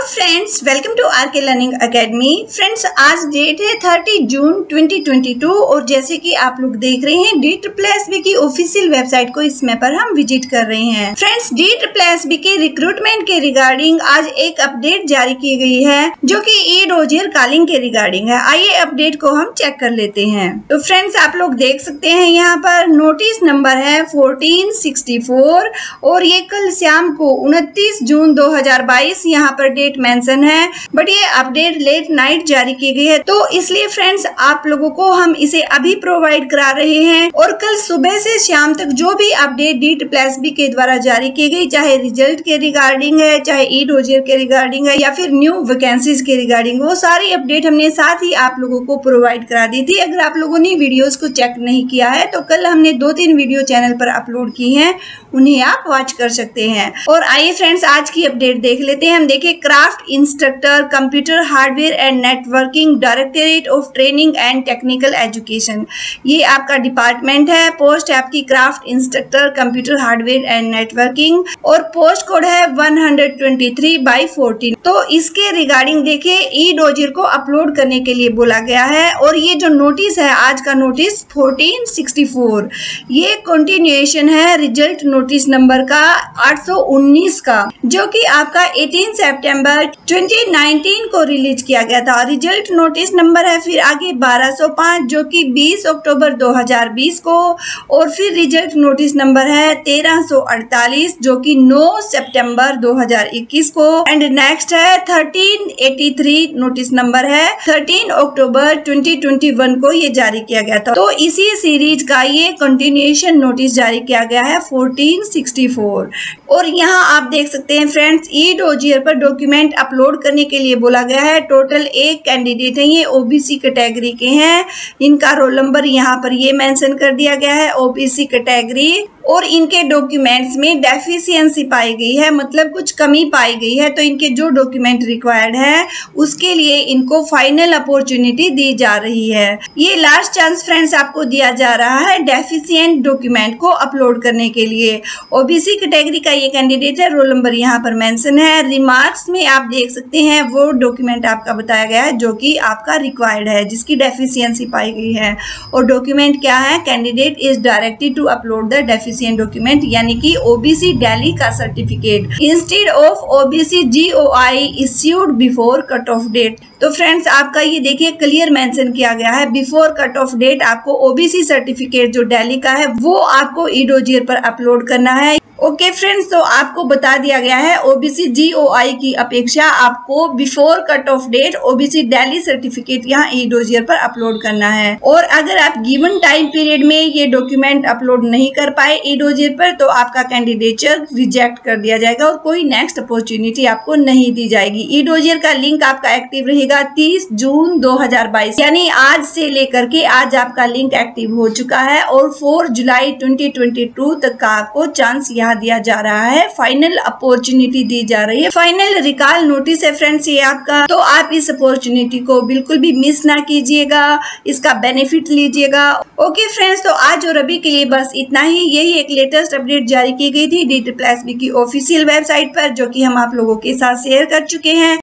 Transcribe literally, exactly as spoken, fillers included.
Friends, welcome to R K learning academy. Friends, आज date है तीस जून ट्वेंटी ट्वेंटी टू और जैसे कि आप लोग देख रहे हैं डी ट्रिपल एस बी की ऑफिशियल वेबसाइट को इसमें पर हम विजिट कर रहे हैं। Friends, D triple S B के रिक्रूटमेंट के रिगार्डिंग आज एक अपडेट जारी की गई है जो कि ई डोजियर कॉलिंग के रिगार्डिंग है। आइए अपडेट को हम चेक कर लेते हैं। तो फ्रेंड्स, आप लोग देख सकते हैं यहाँ पर नोटिस नंबर है फोर्टीन सिक्सटी फोर और ये कल शाम को उनतीस जून दो हजार बाईस यहाँ पर डेट मेंशन है, बट ये अपडेट लेट नाइट जारी की गई है, तो इसलिए फ्रेंड्स आप लोगों को हम इसे अभी प्रोवाइड करा रहे हैं। और कल सुबह से शाम तक जो भी update D triple S B के द्वारा जारी की गई, चाहे रिजल्ट के रिगार्डिंग है, चाहे ई डोजियर के रिगार्डिंग है या फिर न्यू वैकेंसीज के रिगार्डिंग, वो सारी अपडेट हमने साथ ही आप लोगों को प्रोवाइड करा दी थी। अगर आप लोगों ने वीडियोस को चेक नहीं किया है तो कल हमने दो तीन वीडियो चैनल पर अपलोड की हैं, उन्हें आप वॉच कर सकते हैं। और आइए फ्रेंड्स आज की अपडेट देख लेते हैं। हम देखिए craft instructor computer hardware and networking directorate of training and technical education, ये आपका डिपार्टमेंट है। पोस्ट है आपकी craft instructor computer hardware and networking और पोस्ट कोड है one two three by fourteen. तो इसके रिगार्डिंग देखिए ई डोजियर को अपलोड करने के लिए बोला गया है। और ये जो नोटिस है आज का नोटिस फोर्टीन सिक्सटी फोर, ये कंटिन्यूएशन है रिजल्ट नोटिस नंबर का आठ सौ उन्नीस का, जो कि आपका अठारह सितंबर ट्वेंटी नाइनटीन को रिलीज किया गया था। रिजल्ट नोटिस नंबर है फिर आगे बारह सौ पाँच जो कि बीस अक्टूबर दो हजार बीस को, और फिर रिजल्ट नोटिस नंबर है तेरह सौ अड़तालीस जो कि नौ सितंबर दो हजार इक्कीस को, एंड नेक्स्ट है thirteen eighty three notice number है तेरह अक्टूबर ट्वेंटी ट्वेंटी वन को ये जारी किया गया था। तो इसी सीरीज का ये कंटिन्यूएशन नोटिस जारी किया गया है फोर्टीन सिक्सटी फोर। और यहाँ आप देख सकते हैं फ्रेंड्स ई डोजियर पर डॉक्यूमेंट अपलोड करने के लिए बोला गया है। टोटल एक कैंडिडेट है, ये ओबीसी कैटेगरी के हैं। इनका रोल नंबर यहाँ पर ये मेंशन कर दिया गया है ओबीसी कैटेगरी, और इनके डॉक्यूमेंट्स में डेफिशिएंसी पाई गई है, मतलब कुछ कमी पाई गई है। तो इनके जो डॉक्यूमेंट रिक्वायर्ड है उसके लिए इनको फाइनल अपॉर्चुनिटी दी जा रही है। ये लास्ट चांस फ्रेंड्स आपको दिया जा रहा है डेफिशिएंट डॉक्यूमेंट को अपलोड करने के लिए। ओबीसी कैटेगरी का ये कैंडिडेट है, रोल नंबर यहाँ पर मेंशन है। रिमार्क्स में आप देख सकते हैं वो डॉक्यूमेंट आपका बताया गया है जो कि आपका रिक्वायर्ड है, जिसकी डेफिशिएंसी पाई गई है। और डॉक्यूमेंट क्या है? Candidate is directed to upload the deficient document, यानी कि ओबीसी दिल्ली का certificate instead of OBC GOI issued before cut off date. तो फ्रेंड्स आपका ये देखिए क्लियर मेंशन किया गया है, बिफोर कट ऑफ डेट आपको ओबीसी सर्टिफिकेट जो दिल्ली का है वो आपको ई डोजियर पर अपलोड करना है। ओके okay फ्रेंड्स, तो आपको बता दिया गया है ओबीसी जीओआई की अपेक्षा आपको before cut off date OBC Delhi certificate यहाँ ई डोजियर पर अपलोड करना है। और अगर आप गिवन टाइम पीरियड में ये डॉक्यूमेंट अपलोड नहीं कर पाए ई डोजियर पर तो आपका कैंडिडेचर रिजेक्ट कर दिया जाएगा और कोई नेक्स्ट अपॉर्चुनिटी आपको नहीं दी जाएगी। ई डोजियर का लिंक आपका एक्टिव रहेगा तीस जून दो हजार बाईस, यानी आज से लेकर के आज आपका लिंक एक्टिव हो चुका है और चार जुलाई ट्वेंटी ट्वेंटी टू तक का आपको चांस यहाँ दिया जा रहा है, फाइनल अपॉर्चुनिटी दी जा रही है। फाइनल रिकॉल नोटिस है फ्रेंड्स ये आपका, तो आप इस अपॉर्चुनिटी को बिल्कुल भी मिस ना कीजिएगा, इसका बेनिफिट लीजिएगा। ओके फ्रेंड्स, तो आज और अभी के लिए बस इतना ही। यही एक लेटेस्ट अपडेट जारी की गई थी डी ट्रिपल एस बी की ऑफिशियल वेबसाइट पर, जो कि हम आप लोगों के साथ शेयर कर चुके हैं।